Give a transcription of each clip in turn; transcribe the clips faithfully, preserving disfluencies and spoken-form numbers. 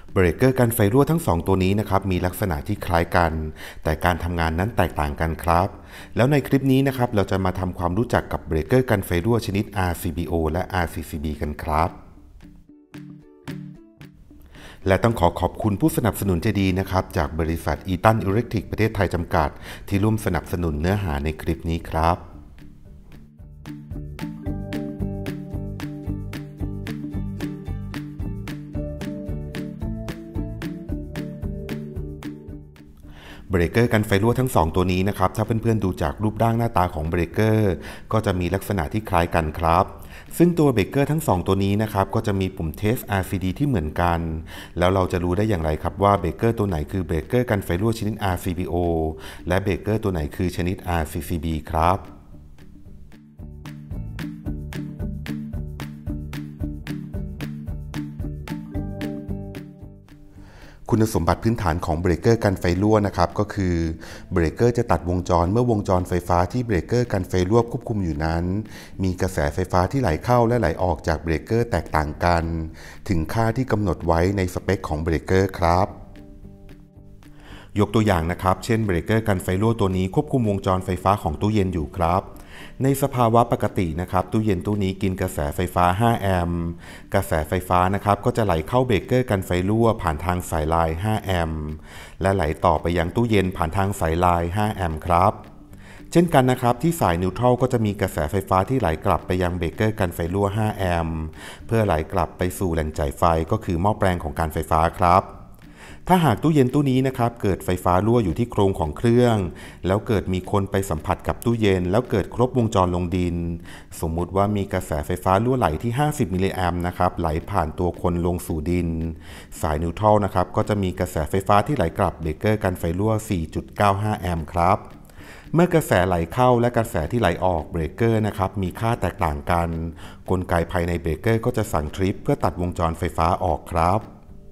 เบรกเกอร์กันไฟรั่วทั้งสองตัวนี้นะครับมีลักษณะที่คล้ายกันแต่การทำงานนั้นแตกต่างกันครับแล้วในคลิปนี้นะครับเราจะมาทำความรู้จักกับเบรกเกอร์กันไฟรั่วชนิด อาร์ ซี บี โอ และ อาร์ ซี ซี บี กันครับและต้องขอขอบคุณผู้สนับสนุนใจดีนะครับจากบริษัทอีตันอิเล็กทริกประเทศไทยจำกัดที่ร่วมสนับสนุนเนื้อหาในคลิปนี้ครับเบรกเกอร์กันไฟรั่วทั้งสองตัวนี้นะครับถ้าเพื่อนๆดูจากรูปร่างหน้าตาของเบรกเกอร์ก็จะมีลักษณะที่คล้ายกันครับซึ่งตัวเบรกเกอร์ทั้งสองตัวนี้นะครับก็จะมีปุ่ม Test อาร์ ซี ดี ที่เหมือนกันแล้วเราจะรู้ได้อย่างไรครับว่าเบรกเกอร์ตัวไหนคือเบรกเกอร์กันไฟรั่วชนิด อาร์ ซี บี โอ และเบรกเกอร์ตัวไหนคือชนิด อาร์ ซี ซี บี ครับคุณสมบัติพื้นฐานของเบรกเกอร์กันไฟรั่วนะครับก็คือเบรกเกอร์จะตัดวงจรเมื่อวงจรไฟฟ้าที่เบรกเกอร์กันไฟรั่วควบคุมอยู่นั้นมีกระแสไฟฟ้าที่ไหลเข้าและไหลออกจากเบรกเกอร์แตกต่างกันถึงค่าที่กำหนดไว้ในสเปคของเบรกเกอร์ครับยกตัวอย่างนะครับเช่นเบรกเกอร์กันไฟรั่วตัวนี้ควบคุมวงจรไฟฟ้าของตู้เย็นอยู่ครับในสภาวะปกตินะครับตู้เย็นตู้นี้กินกระแสไฟฟ้าห้าแอมป์กระแสไฟฟ้านะครับก็จะไหลเข้าเบรกเกอร์กันไฟรั่วผ่านทางสายลายห้าแอมป์และไหลต่อไปยังตู้เย็นผ่านทางสายลายห้าแอมป์ครับเช่นกันนะครับที่สายนิวทรัลก็จะมีกระแสไฟฟ้าที่ไหลกลับไปยังเบรกเกอร์กันไฟรั่วห้าแอมป์เพื่อไหลกลับไปสู่แหล่งจ่ายไฟก็คือหม้อแปลงของการไฟฟ้าครับถ้าหากตู้เย็นตู้นี้นะครับเกิดไฟฟ้ารั่วอยู่ที่โครงของเครื่องแล้วเกิดมีคนไปสัมผัสกับตู้เย็นแล้วเกิดครบวงจรลงดินสมมุติว่ามีกระแสไฟฟ้ารั่วไหลที่ห้าสิบมิลลิแอมป์นะครับไหลผ่านตัวคนลงสู่ดินสายนิวทรัลนะครับก็จะมีกระแสไฟฟ้าที่ไหลกลับเบรกเกอร์กันไฟรั่ว สี่จุดเก้าห้า แอมป์ครับเมื่อกระแสไหลเข้าและกระแสที่ไหลออกเบรกเกอร์นะครับมีค่าแตกต่างกันกลไกภายในเบรกเกอร์ก็จะสั่งทริปเพื่อตัดวงจรไฟฟ้าออกครับ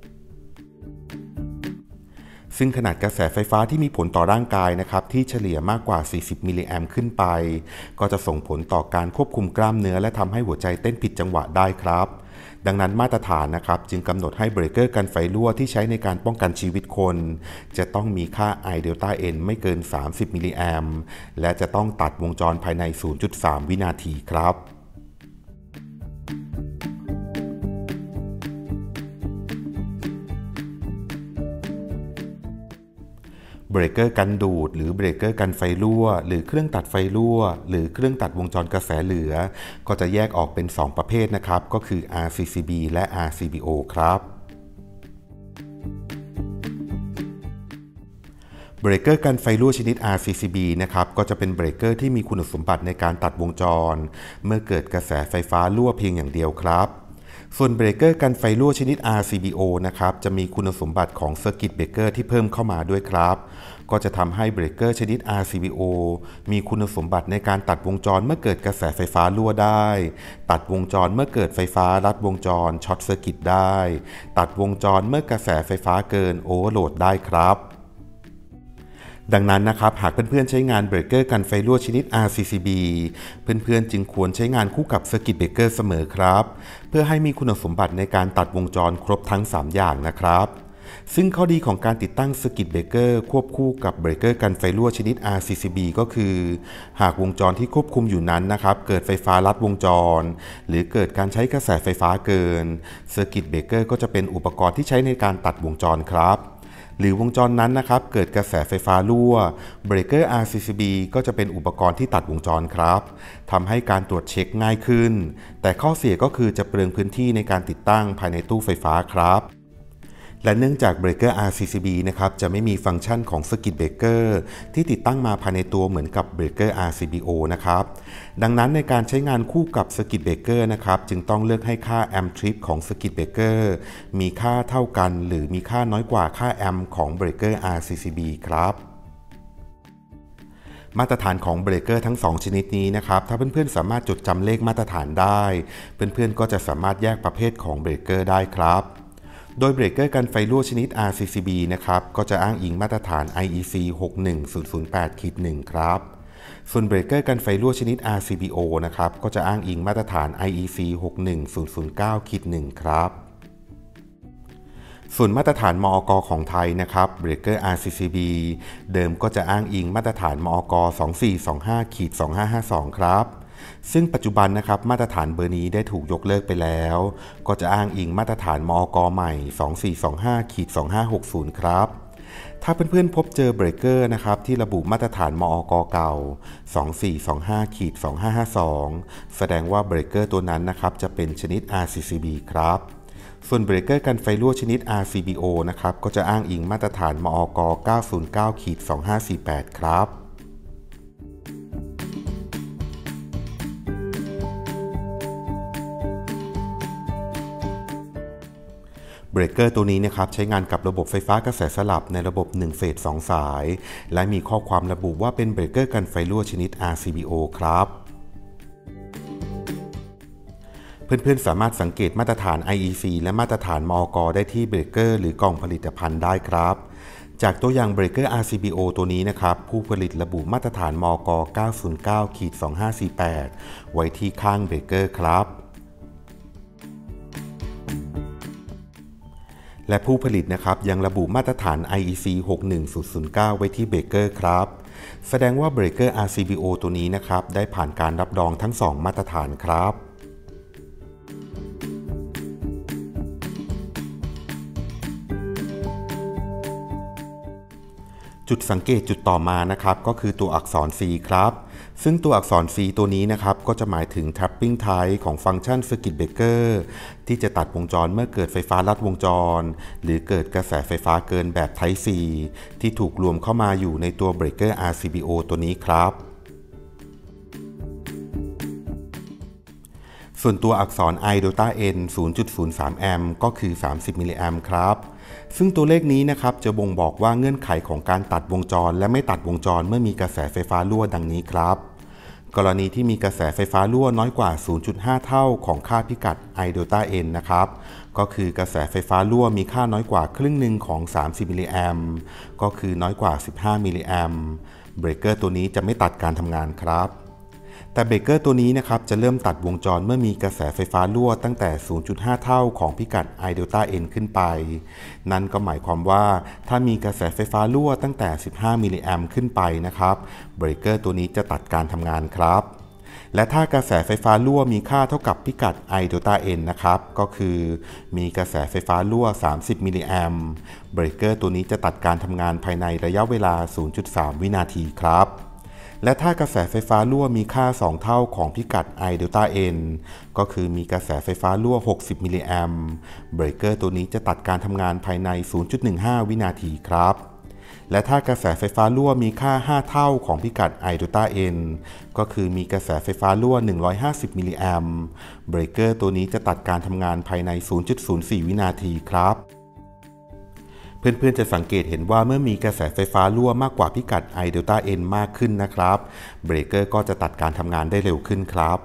ซึ่งขนาดกระแสไฟฟ้าที่มีผลต่อร่างกายนะครับที่เฉลี่ยมากกว่าสี่สิบมิลลิแอมป์ขึ้นไปก็จะส่งผลต่อการควบคุมกล้ามเนื้อและทำให้หัวใจเต้นผิดจังหวะได้ครับดังนั้นมาตรฐานนะครับจึงกำหนดให้เบรกเกอร์กันไฟรั่วที่ใช้ในการป้องกันชีวิตคนจะต้องมีค่า I เดลต้า N ไม่เกินสามสิบมิลลิแอมป์และจะต้องตัดวงจรภายใน ศูนย์จุดสาม วินาทีครับเบรกเกอร์กันดูดหรือเบรกเกอร์กันไฟรั่วหรือเครื่องตัดไฟรั่วหรือเครื่องตัดวงจรกระแสเหลือก็จะแยกออกเป็นสองประเภทนะครับก็คือ อาร์ ซี ซี บี และ อาร์ ซี บี โอ ครับเบรกเกอร์กันไฟรั่วชนิด อาร์ ซี ซี บี นะครับก็จะเป็นเบรกเกอร์ที่มีคุณสมบัติในการตัดวงจรเมื่อเกิดกระแสไฟฟ้ารั่วเพียงอย่างเดียวครับส่วนเบรกเกอร์กันไฟรั่วชนิด อาร์ ซี บี โอ นะครับจะมีคุณสมบัติของเซอร์กิตเบรกเกอร์ที่เพิ่มเข้ามาด้วยครับก็จะทำให้เบรกเกอร์ชนิด อาร์ ซี บี โอ มีคุณสมบัติในการตัดวงจรเมื่อเกิดกระแสไฟฟ้ารั่วได้ตัดวงจรเมื่อเกิดไฟฟ้าลัดวงจรช็อตเซอร์กิตได้ตัดวงจรเมื่อกระแสไฟฟ้าเกินโอเวอร์โหลดได้ครับดังนั้นนะครับหากเพื่อนๆใช้งานเบรกเกอร์กันไฟรั่วชนิด อาร์ ซี ซี บี เพื่อนๆจึงควรใช้งานคู่กับเซอร์กิตเบรกเกอร์เสมอครับเพื่อให้มีคุณสมบัติในการตัดวงจรครบทั้งสามอย่างนะครับซึ่งข้อดีของการติดตั้งเซอร์กิตเบรกเกอร์ควบคู่กับเบรกเกอร์กันไฟรั่วชนิด อาร์ ซี ซี บี ก็คือหากวงจรที่ควบคุมอยู่นั้นนะครับเกิดไฟฟ้าลัดวงจรหรือเกิดการใช้กระแสไฟฟ้าเกินเซอร์กิตเบรกเกอร์ก็จะเป็นอุปกรณ์ที่ใช้ในการตัดวงจรครับหรือวงจรนั้นนะครับเกิดกระแสไฟฟ้ารั่วเบรกเกอร์ อาร์ ซี ซี บี ก็จะเป็นอุปกรณ์ที่ตัดวงจรครับทำให้การตรวจเช็คง่ายขึ้นแต่ข้อเสียก็คือจะเปลืองพื้นที่ในการติดตั้งภายในตู้ไฟฟ้าครับและเนื่องจากเบรกเกอร์ อาร์ ซี ซี บี นะครับจะไม่มีฟังก์ชันของเซอร์กิตเบรกเกอร์ที่ติดตั้งมาภายในตัวเหมือนกับเบรกเกอร์ อาร์ ซี บี โอ นะครับดังนั้นในการใช้งานคู่กับเซอร์กิตเบรกเกอร์นะครับจึงต้องเลือกให้ค่าแอมป์ทริปของเซอร์กิตเบรกเกอร์มีค่าเท่ากันหรือมีค่าน้อยกว่าค่าแอมป์ของเบรกเกอร์ อาร์ ซี ซี บี ครับมาตรฐานของเบรกเกอร์ทั้งสองชนิดนี้นะครับถ้าเพื่อนๆสามารถจดจำเลขมาตรฐานได้เพื่อนๆก็จะสามารถแยกประเภทของเบรกเกอร์ได้ครับโดยเบรกเกอร์กันไฟรั่วชนิด อาร์ ซี ซี บี นะครับก็จะอ้างอิงมาตรฐาน ไอ อี ซี หกหนึ่งศูนย์ศูนย์แปด หนึ่ง ครับส่วนเบรกเกอร์กันไฟรั่วชนิด อาร์ ซี บี โอ นะครับก็จะอ้างอิงมาตรฐาน ไอ อี ซี หกหนึ่งศูนย์ศูนย์เก้า หนึ่ง ครับส่วนมาตรฐานมอก.ของไทยนะครับเบรกเกอร์ อาร์ ซี ซี บี เดิมก็จะอ้างอิงมาตรฐานมอก. สองสี่สองห้า สองห้าห้าสอง ครับซึ่งปัจจุบันนะครับมาตรฐานเบอร์นี้ได้ถูกยกเลิกไปแล้วก็จะอ้างอิงมาตรฐานมอก.ใหม่ สองสี่สองห้า สองห้าหกศูนย์ ครับถ้าเพื่อนๆพบเจอเบรกเกอร์นะครับที่ระบุมาตรฐานมอก.เก่า สองสี่สองห้า สองห้าห้าสอง แสดงว่าเบรกเกอร์ตัวนั้นนะครับจะเป็นชนิด อาร์ ซี ซี บี ครับส่วนเบรกเกอร์กันไฟรั่วชนิด อาร์ ซี บี โอ นะครับก็จะอ้างอิงมาตรฐานมอก. เก้าศูนย์เก้า สองห้าสี่แปด ครับเบรกเกอร์ตัวนี้นะครับใช้งานกับระบบไฟฟ้ากระแสสลับในระบบหนึ่งเฟสสองสายและมีข้อความระบุว่าเป็นเบรกเกอร์กันไฟรั่วชนิด อาร์ ซี บี โอ ครับเพื่อนๆสามารถสังเกตมาตรฐาน ไอ อี ซี และมาตรฐานมอก.ได้ที่เบรกเกอร์หรือกล่องผลิตภัณฑ์ได้ครับจากตัวอย่างเบรกเกอร์ อาร์ ซี บี โอ ตัวนี้นะครับผู้ผลิตระบุมาตรฐานมอก. เก้าศูนย์เก้า สองห้าสี่แปด ไว้ที่ข้างเบรกเกอร์ครับและผู้ผลิตนะครับยังระบุมาตรฐาน ไอ อี ซี หกหนึ่งศูนย์ศูนย์เก้า ไว้ที่เบรกเกอร์ครับแสดงว่าเบรกเกอร์ อาร์ ซี บี โอ ตัวนี้นะครับได้ผ่านการรับรองทั้งสองมาตรฐานครับจุดสังเกตจุดต่อมานะครับก็คือตัวอักษร C ครับซึ่งตัวอักษร C ตัวนี้นะครับก็จะหมายถึง tapping type ของฟังก์ชัน circuit breaker ที่จะตัดวงจรเมื่อเกิดไฟฟ้าลัดวงจรหรือเกิดกระแสไฟฟ้าเกินแบบ type C ที่ถูกรวมเข้ามาอยู่ในตัว breaker อาร์ ซี บี โอ ตัวนี้ครับส่วนตัวอักษร I delta N ศูนย์จุดศูนย์สาม แอมป์ก็คือสามสิบมิลลิแอมป์ครับซึ่งตัวเลขนี้นะครับจะบ่งบอกว่าเงื่อนไขของการตัดวงจรและไม่ตัดวงจรเมื่อมีกระแสไฟฟ้ารั่วดังนี้ครับกรณีที่มีกระแสไฟฟ้ารั่วน้อยกว่า ศูนย์จุดห้า เท่าของค่าพิกัด I delta N นะครับก็คือกระแสไฟฟ้ารั่วมีค่าน้อยกว่าครึ่งหนึ่งของสามสิบมิลลิแอมป์ก็คือน้อยกว่าสิบห้ามิลลิแอมป์เบรกเกอร์ตัวนี้จะไม่ตัดการทำงานครับแต่เบรกเกอร์ตัวนี้นะครับจะเริ่มตัดวงจรเมื่อมีกระแสไฟฟ้ารั่วตั้งแต่ ศูนย์จุดห้า เท่าของพิกัด I delta N ขึ้นไปนั่นก็หมายความว่าถ้ามีกระแสไฟฟ้ารั่วตั้งแต่สิบห้ามิลลิแอมป์ขึ้นไปนะครับเบรกเกอร์ตัวนี้จะตัดการทำงานครับและถ้ากระแสไฟฟ้ารั่วมีค่าเท่ากับพิกัด I delta N นะครับก็คือมีกระแสไฟฟ้ารั่วสามสิบมิลลิแอมป์เบรกเกอร์ตัวนี้จะตัดการทำงานภายในระยะเวลา ศูนย์จุดสาม วินาทีครับและถ้ากระแสไฟฟ้ารั่วมีค่าสองเท่าของพิกัด I delta N ก็คือมีกระแสไฟฟ้ารั่วหกสิบมิลลิแอมป์เบรกเกอร์ตัวนี้จะตัดการทำงานภายใน ศูนย์จุดหนึ่งห้า วินาทีครับและถ้ากระแสไฟฟ้ารั่วมีค่าห้าเท่าของพิกัด I delta N ก็คือมีกระแสไฟฟ้ารั่วหนึ่งร้อยห้าสิบมิลลิแอมป์เบรกเกอร์ตัวนี้จะตัดการทำงานภายใน ศูนย์จุดศูนย์สี่ วินาทีครับเพื่อนๆจะสังเกตเห็นว่าเมื่อมีกระแสไฟฟ้ารั่วมากกว่าพิกัด I delta N มากขึ้นนะครับเบรกเกอร์ก็จะตัดการทำงานได้เร็วขึ้นครับ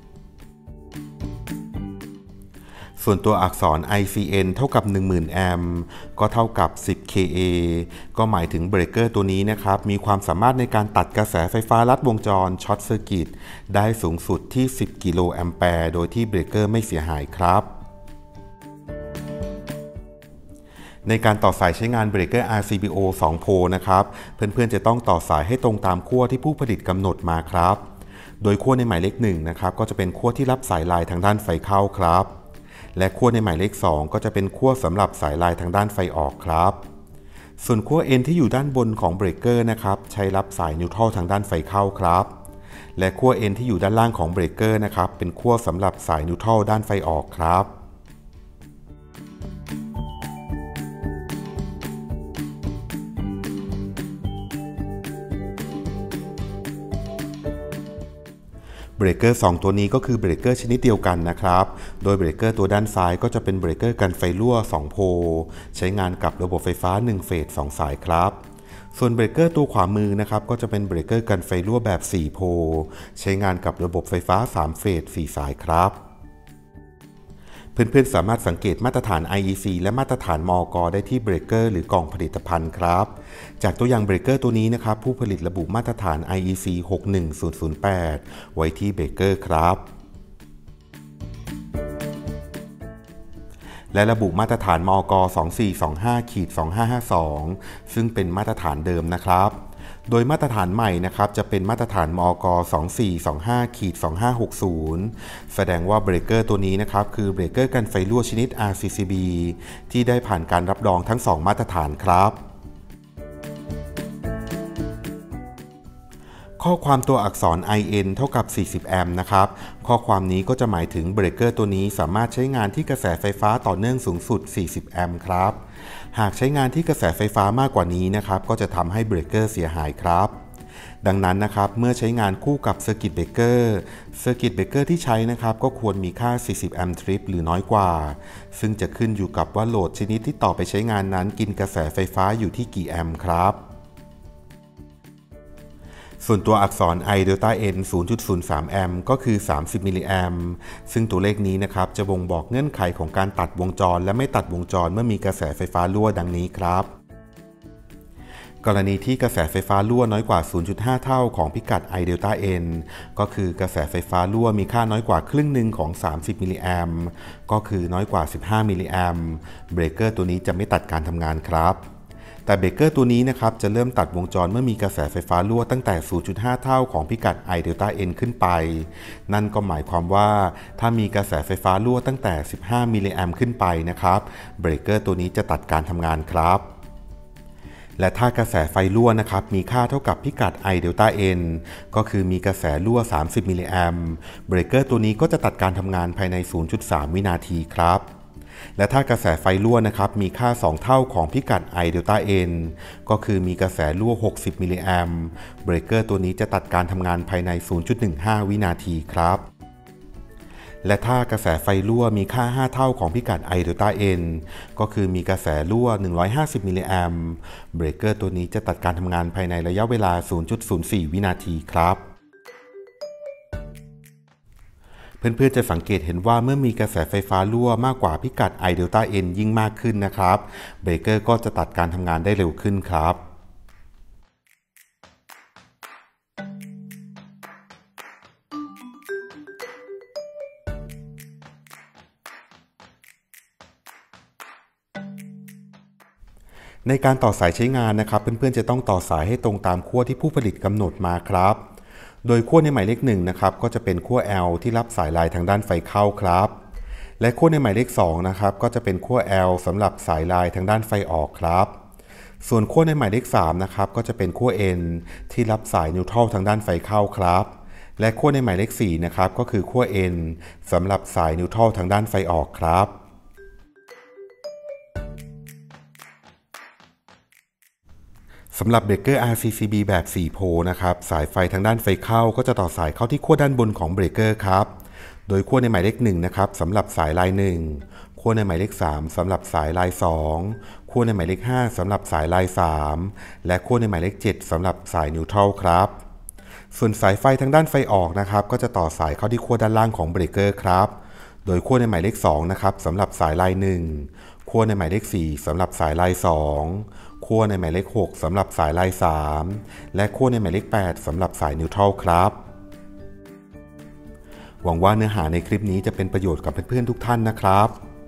ส่วนตัวอักษร ไอ ซี เอ็น เท่ากับ หนึ่งหมื่น แอมป์ก็เท่ากับ สิบ เค เอ ก็หมายถึงเบรกเกอร์ตัวนี้นะครับมีความสามารถในการตัดกระแสไฟฟ้าลัดวงจรช็อตเซอร์กิตได้สูงสุดที่ สิบ กิโลแอมแปร์โดยที่เบรกเกอร์ไม่เสียหายครับในการต่อสายใช้งานเบรกเกอร์ อาร์ ซี บี โอ สอง โพลนะครับเพื่อนๆจะต้องต่อสายให้ตรงตามขั้วที่ผู้ผลิตกำหนดมาครับโดยขั้วในหมายเลขหนึ่งนะครับก็จะเป็นขั้วที่รับสายลายทางด้านไฟเข้าครับและขั้วในหมายเลขสองก็จะเป็นขั้วสำหรับสายลายทางด้านไฟออกครับส่วนขั้ว N ที่อยู่ด้านบนของเบรกเกอร์นะครับใช้รับสายนิวทรัลทางด้านไฟเข้าครับและขั้ว N ที่อยู่ด้านล่างของเบรกเกอร์นะครับเป็นขั้วสำหรับสายนิวทรัลด้านไฟออกครับเบรกเกอร์สองตัวนี้ก็คือเบรกเกอร์ชนิดเดียวกันนะครับโดยเบรกเกอร์ตัวด้านซ้ายก็จะเป็นเบรกเกอร์กันไฟรั่วสองโพลใช้งานกับระบบไฟฟ้าหนึ่งเฟสสองสายครับส่วนเบรกเกอร์ตัวขวามือนะครับก็จะเป็นเบรกเกอร์กันไฟรั่วแบบสี่โพลใช้งานกับระบบไฟฟ้าสามเฟสสี่สายครับเพื่อนๆสามารถสังเกตมาตรฐาน ไอ อี ซี และมาตรฐานมอก.ได้ที่เบรกเกอร์หรือกล่องผลิตภัณฑ์ครับจากตัวอย่างเบรกเกอร์ตัวนี้นะครับผู้ผลิตระบุมาตรฐาน ไอ อี ซี หกหนึ่งศูนย์ศูนย์แปด ไว้ที่เบรกเกอร์ครับและระบุมาตรฐานมก สองสี่สองห้า สองห้าห้าสอง ซึ่งเป็นมาตรฐานเดิมนะครับโดยมาตรฐานใหม่นะครับจะเป็นมาตรฐานมก สองสี่สองห้า สองห้าหกศูนย์ แสดงว่าเบรกเกอร์ตัวนี้นะครับคือเบรกเกอร์กันไฟรั่วชนิด อาร์ ซี ซี บี ที่ได้ผ่านการรับรองทั้งสองมาตรฐานครับข้อความตัวอักษร ไอ เอ็น เท่ากับสี่สิบแอมป์นะครับข้อความนี้ก็จะหมายถึงเบรกเกอร์ตัวนี้สามารถใช้งานที่กระแสไฟฟ้าต่อเนื่องสูงสุดสี่สิบแอมป์ครับหากใช้งานที่กระแสไฟฟ้ามากกว่านี้นะครับก็จะทำให้เบรกเกอร์เสียหายครับดังนั้นนะครับเมื่อใช้งานคู่กับเซอร์กิตเบรกเกอร์เซอร์กิตเบรกเกอร์ที่ใช้นะครับก็ควรมีค่าสี่สิบแอมป์ทริปหรือน้อยกว่าซึ่งจะขึ้นอยู่กับว่าโหลดชนิดที่ต่อไปใช้งานนั้นกินกระแสไฟฟ้าอยู่ที่กี่แอมป์ครับส่วนตัวอักษร I delta N ศูนย์จุดศูนย์สาม แอมป์ก็คือสามสิบมิลลิแอมป์ซึ่งตัวเลขนี้นะครับจะบ่งบอกเงื่อนไขของการตัดวงจรและไม่ตัดวงจรเมื่อมีกระแสไฟฟ้ารั่วดังนี้ครับกรณีที่กระแสไฟฟ้ารั่วน้อยกว่า ศูนย์จุดห้า เท่าของพิกัด I delta N ก็คือกระแสไฟฟ้ารั่วมีค่าน้อยกว่าครึ่งหนึ่งของสามสิบมิลลิแอมป์ก็คือน้อยกว่าสิบห้ามิลลิแอมป์เบรกเกอร์ตัวนี้จะไม่ตัดการทำงานครับแต่เบรกเกอร์ตัวนี้นะครับจะเริ่มตัดวงจรเมื่อมีกระแสไฟฟ้ารั่วตั้งแต่ ศูนย์จุดห้า เท่าของพิกัด I delta N ขึ้นไปนั่นก็หมายความว่าถ้ามีกระแสไฟฟ้ารั่วตั้งแต่สิบห้ามิลลิแอมป์ขึ้นไปนะครับเบรกเกอร์ตัวนี้จะตัดการทำงานครับและถ้ากระแสไฟรั่วนะครับมีค่าเท่ากับพิกัด I delta N ก็คือมีกระแสรั่วสามสิบมิลลิแอมป์เบรกเกอร์ตัวนี้ก็จะตัดการทำงานภายใน ศูนย์จุดสาม วินาทีครับและถ้ากระแสไฟรั่วนะครับมีค่าสองเท่าของพิกัด I delta N ก็คือมีกระแสรั่วหกสิบมิลลิแอมป์เบรกเกอร์ตัวนี้จะตัดการทำงานภายใน ศูนย์จุดหนึ่งห้า วินาทีครับและถ้ากระแสไฟรั่วมีค่าห้าเท่าของพิกัด I delta N ก็คือมีกระแสรั่วหนึ่งร้อยห้าสิบมิลลิแอมป์เบรกเกอร์ตัวนี้จะตัดการทำงานภายในระยะเวลา ศูนย์จุดศูนย์สี่ วินาทีครับเพื่อนๆจะสังเกตเห็นว่าเมื่อมีกระแสไฟฟ้ารั่วมากกว่าพิกัด I delta N ยิ่งมากขึ้นนะครับเบรกเกอร์ก็จะตัดการทำงานได้เร็วขึ้นครับในการต่อสายใช้งานนะครับเพื่อนๆจะต้องต่อสายให้ตรงตามขั้วที่ผู้ผลิตกำหนดมาครับโดยขั้วในหมายเลขหนึ่งนะครับก็จะเป็นขั้ว L ที่รับสายลายทางด้านไฟเข้าครับและขั้วในหมายเลขสองนะครับก็จะเป็นขั้ว L สำหรับสายลายทางด้านไฟออกครับส่วนขั้วในหมายเลขสามนะครับก็จะเป็นขั้ว N ที่รับสายนิวทรัลทางด้านไฟเข้าครับและขั้วในหมายเลขสี่นะครับก็คือขั้ว N สำหรับสายนิวทรัลทางด้านไฟออกครับสำหรับเบรกเกอร์ อาร์ ซี ซี บี แบบสี่โพลนะครับสายไฟทางด้านไฟเข้าก็จะต่อสายเข้าที่ขั้วด้านบนของเบรกเกอร์ครับโดยขั้วในหมายเลขหนึ่งนะครับสำหรับสายลายหนึ่งขั้วในหมายเลขสามสำหรับสายลายสองขั้วในหมายเลขห้าสำหรับสายลายสามและขั้วในหมายเลขเจ็ดสำหรับสายนิวทรัลครับส่วนสายไฟทางด้านไฟออกนะครับก็จะต่อสายเข้าที่ขั้วด้านล่างของเบรกเกอร์ครับโดยขั้วในหมายเลขสองนะครับสำหรับสายลายหนึ่งขั้วในหมายเลขสี่สำหรับสายลายสองขั้วในหมายเลขหกสำหรับสายลายสามและขั้วในหมายเลขแปดสำหรับสายนิวทรัลครับหวังว่าเนื้อหาในคลิปนี้จะเป็นประโยชน์กับเพื่อนๆทุกท่านนะครับ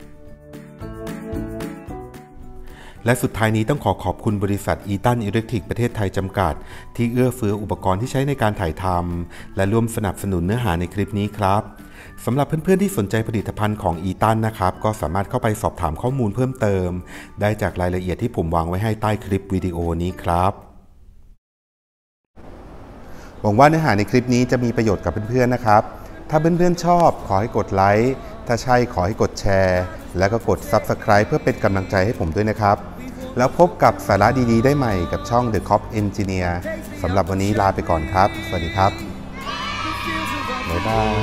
และสุดท้ายนี้ต้องขอขอบคุณบริษัทอีตันอิเล็กทริกประเทศไทยจำกัดที่เอื้อเฟื้ออุปกรณ์ที่ใช้ในการถ่ายทำและร่วมสนับสนุนเนื้อหาในคลิปนี้ครับสำหรับเพื่อนๆที่สนใจผลิตภัณฑ์ของอีตันนะครับก็สามารถเข้าไปสอบถามข้อมูลเพิ่มเติมได้จากรายละเอียดที่ผมวางไว้ให้ใต้คลิปวิดีโอนี้ครับหวังว่าเนื้อหาในคลิปนี้จะมีประโยชน์กับเพื่อนๆนะครับถ้าเพื่อนๆชอบขอให้กดไลค์ถ้าใช่ขอให้กดแชร์และก็กด ซับสไครบ์ เพื่อเป็นกำลังใจให้ผมด้วยนะครับแล้วพบกับสาระดีๆได้ใหม่กับช่อง The Cop Engineer สำหรับวันนี้ลาไปก่อนครับสวัสดีครับบ๊ายบาย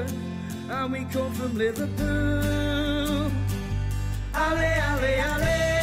And we come from Liverpool. Ale, ale, ale.